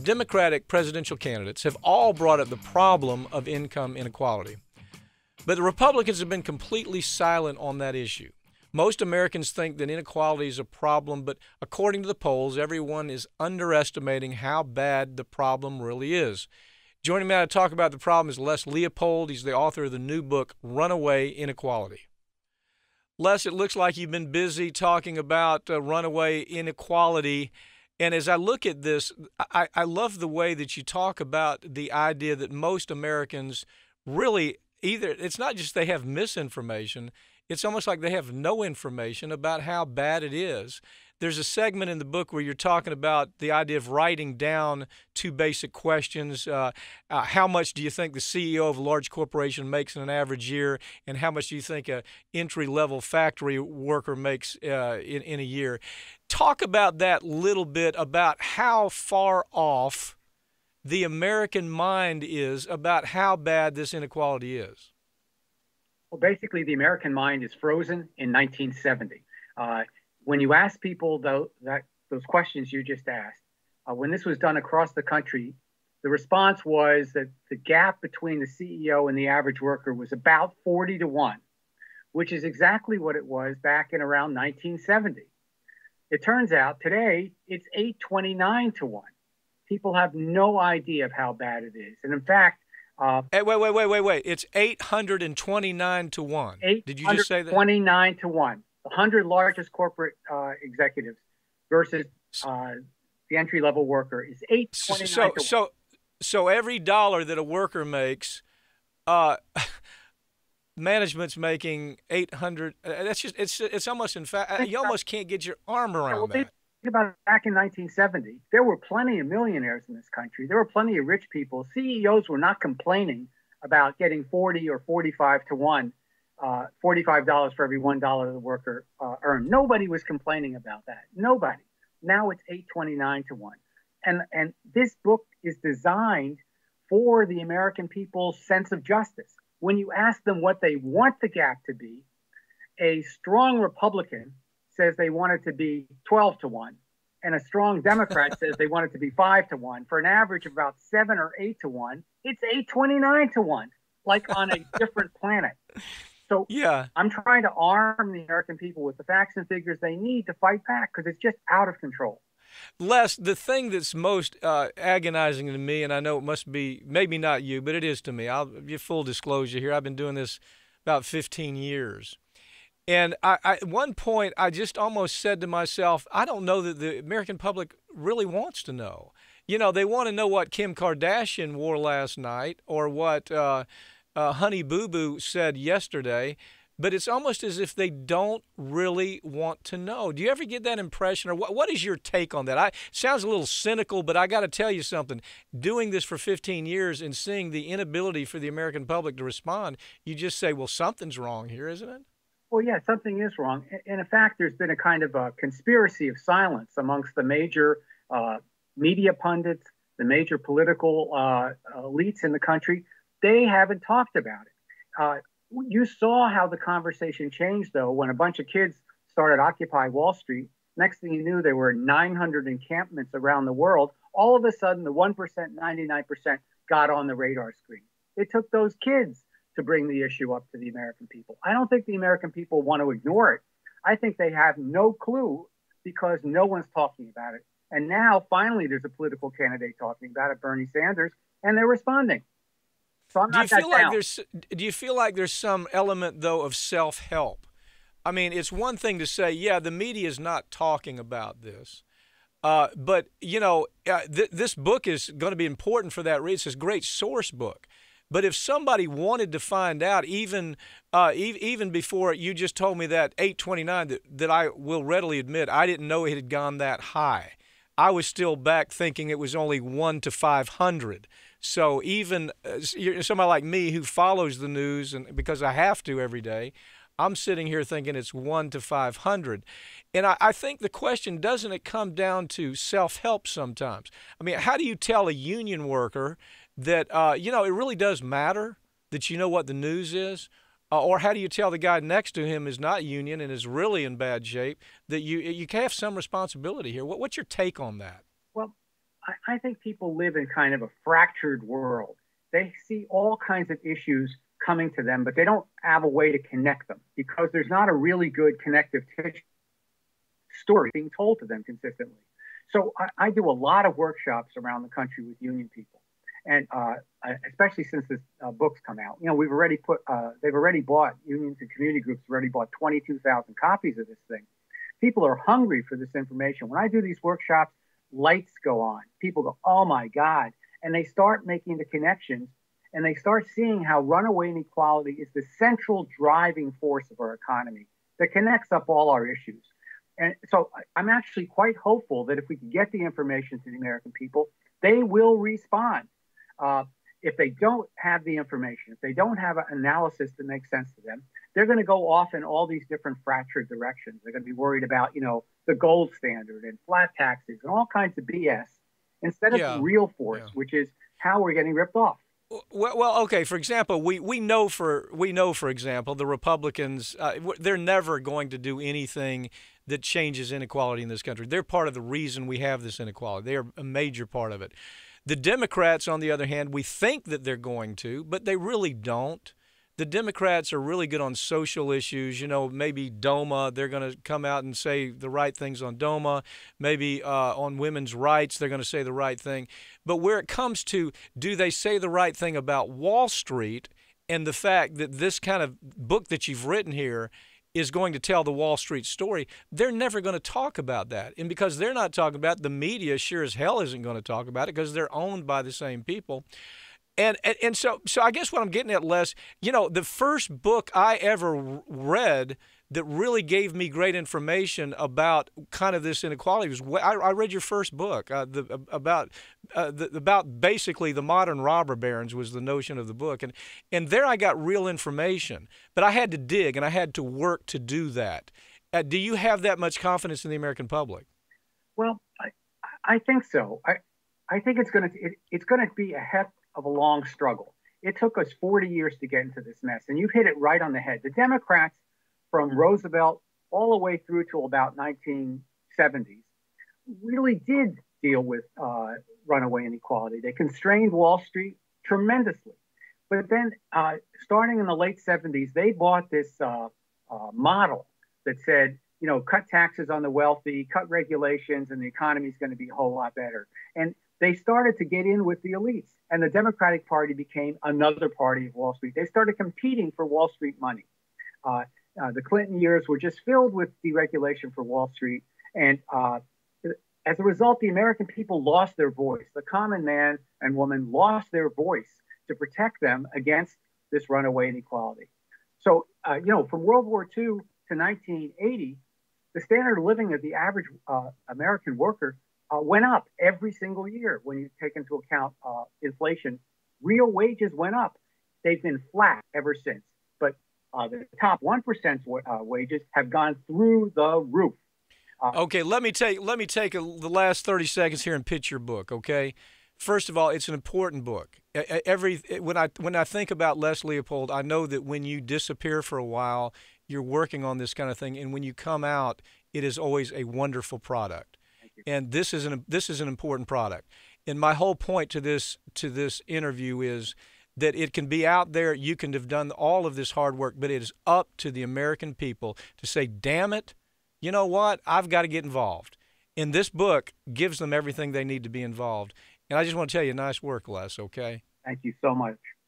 Democratic presidential candidates have all brought up the problem of income inequality. But the Republicans have been completely silent on that issue. Most Americans think that inequality is a problem, but according to the polls, everyone is underestimating how bad the problem really is. Joining me now to talk about the problem is Les Leopold. He's the author of the new book, Runaway Inequality. Les, it looks like you've been busy talking about runaway inequality. And as I look at this, I love the way that you talk about the idea that most Americans really it's not just they have misinformation, it's almost like they have no information about how bad it is. There's a segment in the book where you're talking about the idea of writing down two basic questions. How much do you think the CEO of a large corporation makes in an average year, and how much do you think an entry-level factory worker makes in a year? Talk about that little bit, about how far off the American mind is about how bad this inequality is. Well, basically, the American mind is frozen in 1970. When you ask people those questions you just asked, when this was done across the country, the response was that the gap between the CEO and the average worker was about 40-1, which is exactly what it was back in around 1970. It turns out today it's 829-1. People have no idea of how bad it is. And in fact, hey, wait. It's 829-1. Did you just say that? 829-1. The 100 largest corporate executives versus the entry-level worker is 829-1. So every dollar that a worker makes, management's making 800. That's just it's almost, in fact, you almost can't get your arm around that. Think about it, back in 1970, there were plenty of millionaires in this country. There were plenty of rich people. CEOs were not complaining about getting 40 or 45-1, $45 for every $1 the worker earned. Nobody was complaining about that. Nobody. Now it's 829-1. And this book is designed for the American people's sense of justice. When you ask them what they want the gap to be, a strong Republican says they want it to be 12-1, and a strong Democrat says they want it to be 5-1. For an average of about 7 or 8-1, it's 829-1, like on a different planet. So yeah, I'm trying to arm the American people with the facts and figures they need to fight back, because it's just out of control. Les, the thing that's most agonizing to me, and I know it must be, maybe not you, but it is to me. I'll give full disclosure here. I've been doing this about 15 years. And at one point, I just almost said to myself, I don't know that the American public really wants to know. You know, they want to know what Kim Kardashian wore last night or what Honey Boo Boo said yesterday, but it's almost as if they don't really want to know. Do you ever get that impression, or what is your take on that? It sounds a little cynical, but I got to tell you something. Doing this for 15 years and seeing the inability for the American public to respond, you just say, well, something's wrong here, isn't it? Well, yeah, something is wrong. And in fact, there's been a kind of a conspiracy of silence amongst the major media pundits, the major political elites in the country. They haven't talked about it. You saw how the conversation changed, though, when a bunch of kids started Occupy Wall Street. Next thing you knew, there were 900 encampments around the world. All of a sudden, the 1%, 99% got on the radar screen. It took those kids to bring the issue up to the American people. I don't think the American people want to ignore it. I think they have no clue because no one's talking about it. And now, finally, there's a political candidate talking about it, Bernie Sanders, and they're responding. So I'm not that down. Do you feel like there's some element, though, of self-help? I mean, it's one thing to say, yeah, the media is not talking about this. But, you know, this book is going to be important for that reason. It's a great source book. But if somebody wanted to find out, even before you just told me that 829, that I will readily admit I didn't know it had gone that high. I was still back thinking it was only 1 to 500. So even somebody like me who follows the news, and because I have to every day, I'm sitting here thinking it's 1 to 500. And I think the question, doesn't it come down to self-help sometimes? I mean, how do you tell a union worker that, you know, it really does matter that you know what the news is? Or how do you tell the guy next to him is not union and is really in bad shape that you have some responsibility here? What's your take on that? Well, I think people live in kind of a fractured world. They see all kinds of issues coming to them, but they don't have a way to connect them because there's not a really good connective tissue story being told to them consistently. So I do a lot of workshops around the country with union people, and especially since this book's come out. You know, they've already bought, unions and community groups have already bought 22,000 copies of this thing. People are hungry for this information. When I do these workshops, lights go on. People go, oh my God. And they start making the connections, and they start seeing how runaway inequality is the central driving force of our economy that connects up all our issues. And so I'm actually quite hopeful that if we can get the information to the American people, they will respond. If they don't have the information, if they don't have an analysis that makes sense to them, they're going to go off in all these different fractured directions. They're going to be worried about, you know, the gold standard and flat taxes and all kinds of BS instead of the real force, which is how we're getting ripped off. Well, okay. For example, we know for example, the Republicans, they're never going to do anything that changes inequality in this country. They're part of the reason we have this inequality. They are a major part of it. The Democrats, on the other hand, we think that they're going to, but they really don't. The Democrats are really good on social issues. You know, maybe DOMA, they're going to come out and say the right things on DOMA. Maybe on women's rights, they're going to say the right thing. But where it comes to, do they say the right thing about Wall Street and the fact that this kind of book that you've written here is going to tell the Wall Street story, they're never going to talk about that. And because they're not talking about it, the media sure as hell isn't going to talk about it because they're owned by the same people. And so I guess what I'm getting at, Les, you know, the first book I ever read that really gave me great information about kind of this inequality was I read your first book about basically the modern robber barons was the notion of the book, and there I got real information, but I had to dig and I had to work to do that. Do you have that much confidence in the American public? Well, I think so. I think it's going to be a heck of a long struggle. It took us 40 years to get into this mess, and you've hit it right on the head. The Democrats, from Roosevelt all the way through to about 1970s, really did deal with runaway inequality. They constrained Wall Street tremendously. But then starting in the late 70s, they bought this model that said, you know, cut taxes on the wealthy, cut regulations, and the economy is going to be a whole lot better. And they started to get in with the elites. And the Democratic Party became another party of Wall Street. They started competing for Wall Street money. The Clinton years were just filled with deregulation for Wall Street. And as a result, the American people lost their voice. The common man and woman lost their voice to protect them against this runaway inequality. So, you know, from World War II to 1980, the standard of living of the average American worker went up every single year when you take into account inflation. Real wages went up. They've been flat ever since. But the top 1% wages have gone through the roof. Okay, let me take the last 30 seconds here and pitch your book, okay? First of all, it's an important book. When I think about Les Leopold, I know that when you disappear for a while, you're working on this kind of thing, and when you come out, it is always a wonderful product. And this is an important product. And my whole point to this interview is that it can be out there. You can have done all of this hard work, but it is up to the American people to say, damn it, you know what? I've got to get involved. And this book gives them everything they need to be involved. And I just want to tell you, nice work, Les, okay? Thank you so much.